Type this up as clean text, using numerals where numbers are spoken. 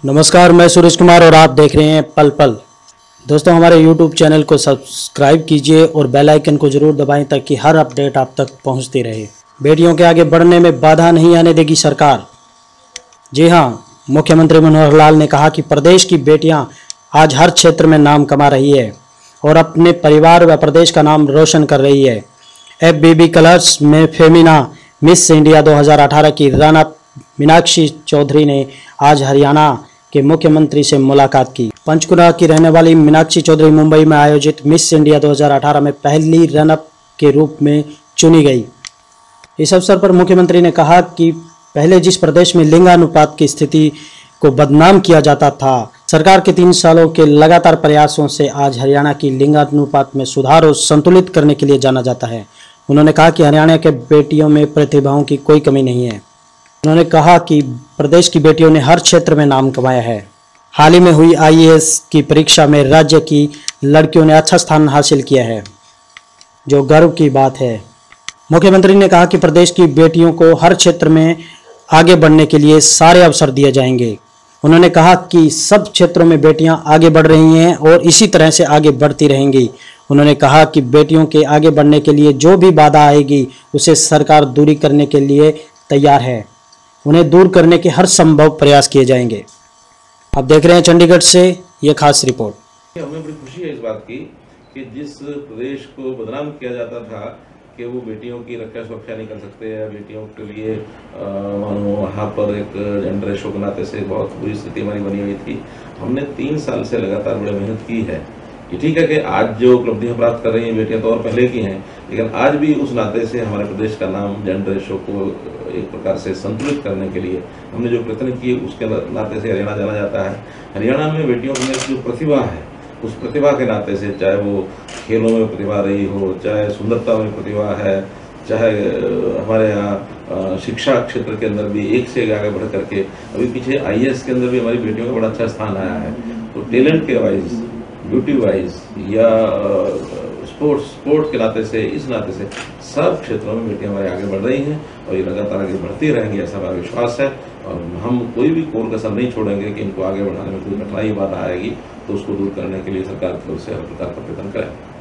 नमस्कार, मैं सुरेश कुमार और आप देख रहे हैं पल पल। दोस्तों, हमारे YouTube चैनल को सब्सक्राइब कीजिए और बेल आइकन को जरूर दबाएं ताकि हर अपडेट आप तक पहुंचती रहे। बेटियों के आगे बढ़ने में बाधा नहीं आने देगी सरकार। जी हां, मुख्यमंत्री मनोहर लाल ने कहा कि प्रदेश की बेटियां आज हर क्षेत्र में नाम कमा रही है और अपने परिवार व प्रदेश का नाम रोशन कर रही है। FBB कलर्स में फेमिना मिस इंडिया 2018 की रनअप मीनाक्षी चौधरी ने आज हरियाणा के मुख्यमंत्री से मुलाकात की। पंचकुला की रहने वाली मीनाक्षी चौधरी मुंबई में आयोजित मिस इंडिया 2018 में पहली रनअप के रूप में चुनी गई। इस अवसर पर मुख्यमंत्री ने कहा कि पहले जिस प्रदेश में लिंगानुपात की स्थिति को बदनाम किया जाता था, सरकार के 3 सालों के लगातार प्रयासों से आज हरियाणा की लिंगानुपात में सुधार और संतुलित करने के लिए जाना जाता है। उन्होंने कहा कि हरियाणा के बेटियों में प्रतिभाओं की कोई कमी नहीं है। उन्होंने कहा कि प्रदेश की बेटियों ने हर क्षेत्र में नाम कमाया है। हाल ही में हुई IAS की परीक्षा में राज्य की लड़कियों ने अच्छा स्थान हासिल किया है, जो गर्व की बात है। मुख्यमंत्री ने कहा कि प्रदेश की बेटियों को हर क्षेत्र में आगे बढ़ने के लिए सारे अवसर दिए जाएंगे। उन्होंने कहा कि सब क्षेत्रों में बेटियां आगे बढ़ रही हैं और इसी तरह से आगे बढ़ती रहेंगी। उन्होंने कहा कि बेटियों के आगे बढ़ने के लिए जो भी बाधा आएगी उसे सरकार दूरी करने के लिए तैयार है। उन्हें दूर करने के हर संभव प्रयास किए जाएंगे। आप देख रहे हैं चंडीगढ़ से ये खास रिपोर्ट। हमें बड़ी खुशी है इस बात की कि जिस प्रदेश को बदनाम किया जाता था कि वो बेटियों की रक्षा सुरक्षा नहीं कर सकते या बेटियों के लिए मानो वहाँ पर एक जेंडर रेशो के नाते से बहुत बुरी स्थिति हमारी बनी हुई थी। हमने 3 साल से लगातार बड़ी मेहनत की है। ये ठीक है कि आज जो उपलब्धियां प्राप्त कर रही हैं बेटियां तो और पहले की हैं, लेकिन आज भी उस नाते से हमारे प्रदेश का नाम जेंडर रेशो को एक प्रकार से संतुलित करने के लिए हमने जो प्रयत्न किए उसके नाते से हरियाणा जाना जाता है। हरियाणा में बेटियों में जो प्रतिभा है उस प्रतिभा के नाते से, चाहे वो खेलों में प्रतिभा रही हो, चाहे सुंदरता में प्रतिभा है, चाहे हमारे यहाँ शिक्षा क्षेत्र के अंदर भी एक से एक आगे बढ़ करके अभी पीछे IAS के अंदर भी हमारी बेटियों का बड़ा अच्छा स्थान आया है। तो टैलेंट के वाइज, ब्यूटी वाइज या स्पोर्ट्स के नाते से, इस नाते से सब क्षेत्रों में बेटियां हमारे आगे बढ़ रही हैं और ये लगातार आगे बढ़ती रहेंगी, ऐसा हमारा विश्वास है। और हम कोई भी कोर कसर नहीं छोड़ेंगे कि इनको आगे बढ़ाने में कोई कठिनाई बाधा आएगी तो उसको दूर करने के लिए सरकार की ओर से हर प्रकार का प्रयत्न करें।